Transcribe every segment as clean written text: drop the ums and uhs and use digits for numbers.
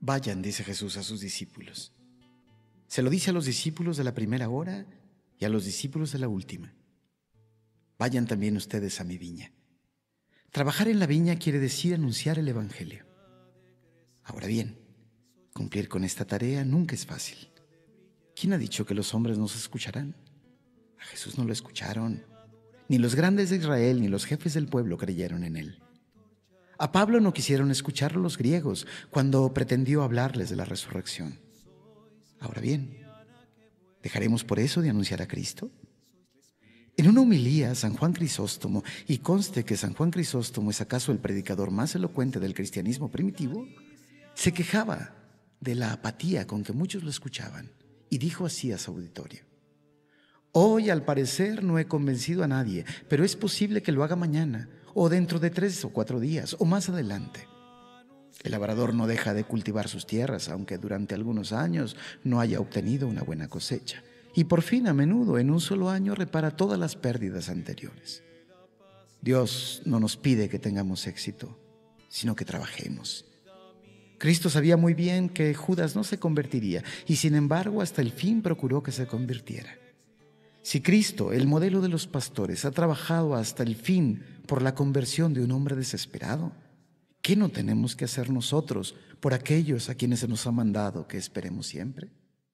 Vayan, dice Jesús a sus discípulos. Se lo dice a los discípulos de la primera hora y a los discípulos de la última. Vayan también ustedes a mi viña. Trabajar en la viña quiere decir anunciar el Evangelio. Ahora bien, cumplir con esta tarea nunca es fácil. ¿Quién ha dicho que los hombres no se escucharán? A Jesús no lo escucharon. Ni los grandes de Israel ni los jefes del pueblo creyeron en él. A Pablo no quisieron escucharlo los griegos cuando pretendió hablarles de la resurrección. Ahora bien, ¿dejaremos por eso de anunciar a Cristo? En una homilía, San Juan Crisóstomo, y conste que San Juan Crisóstomo es acaso el predicador más elocuente del cristianismo primitivo, se quejaba de la apatía con que muchos lo escuchaban y dijo así a su auditorio: hoy, al parecer, no he convencido a nadie, pero es posible que lo haga mañana, o dentro de 3 o 4 días, o más adelante. El labrador no deja de cultivar sus tierras, aunque durante algunos años no haya obtenido una buena cosecha, y por fin, a menudo, en un solo año, repara todas las pérdidas anteriores. Dios no nos pide que tengamos éxito, sino que trabajemos. Cristo sabía muy bien que Judas no se convertiría, y sin embargo, hasta el fin procuró que se convirtiera. Si Cristo, el modelo de los pastores, ha trabajado hasta el fin por la conversión de un hombre desesperado, ¿qué no tenemos que hacer nosotros por aquellos a quienes se nos ha mandado que esperemos siempre?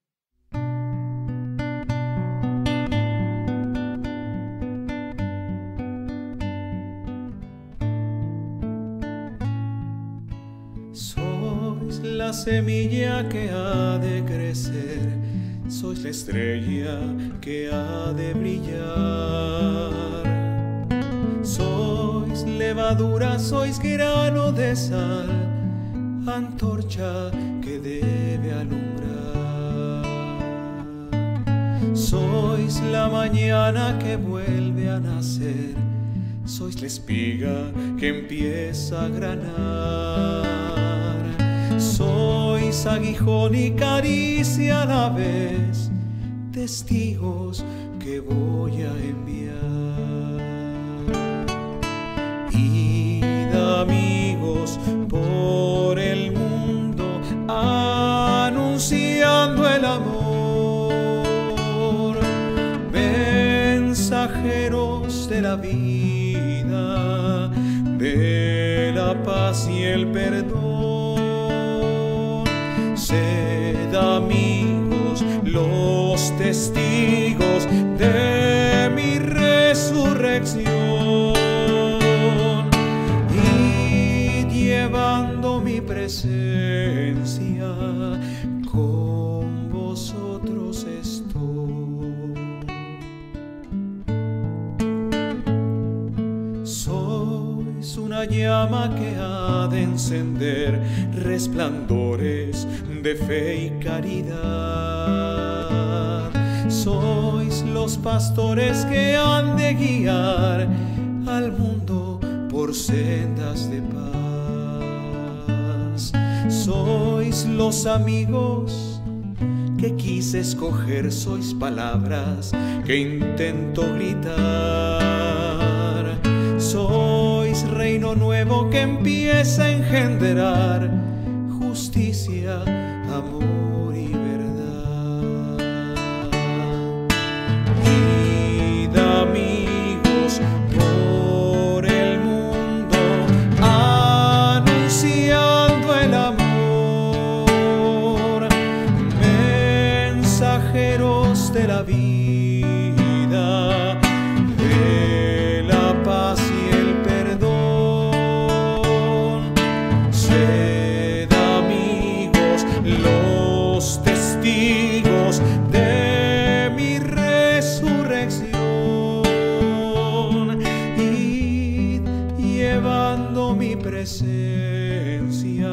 Sois la semilla que ha de crecer, sois la estrella que ha de brillar. Sois levadura, sois grano de sal, antorcha que debe alumbrar. Sois la mañana que vuelve a nacer, sois la espiga que empieza a granar. Sois aguijón y caricia a la vez, testigos que voy a enviar. Id, amigos, por el mundo, anunciando el amor, mensajeros de la vida, de la paz y el perdón. Sed, amigos, los testigos de mi resurrección, y llevando mi presencia, con vosotros estoy. Sois una llama que ha de encender resplandores de fe y caridad. Sois los pastores que han de guiar al mundo por sendas de paz. Sois los amigos que quise escoger, sois palabras que intento gritar. Sois reino nuevo que empieza a engendrar justicia, amor y verdad. Id, amigos, por el mundo, anunciando el amor, mensajeros de la vida, de la paz y el perdón. Sed, amigos, los testigos de mi resurrección, y llevando mi presencia,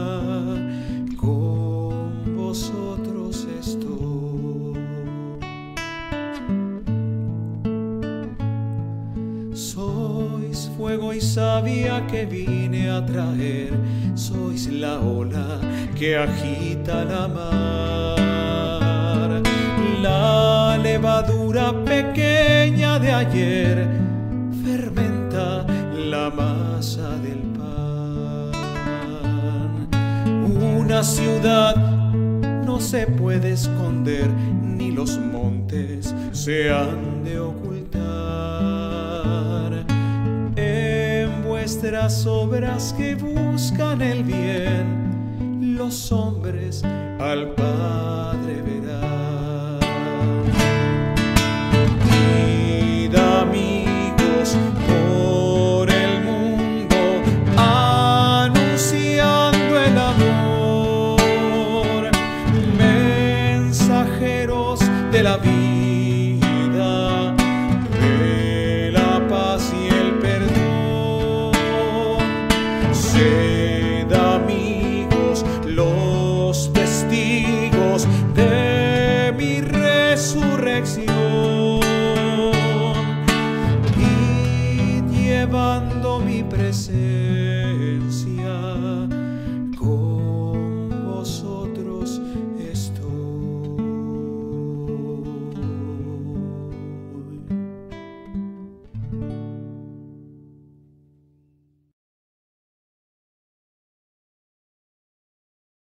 con vosotros estoy. Sois fuego y savia que vine a traer, sois la ola que agita la mar, la levadura pequeña de ayer fermenta la masa del pan. Una una ciudad no se puede esconder, ni los montes se han de ocultar. En vuestras obras que buscan el bien, los hombres al Padre verán. Id, amigos, por el mundo, anunciando el amor, mensajeros de la vida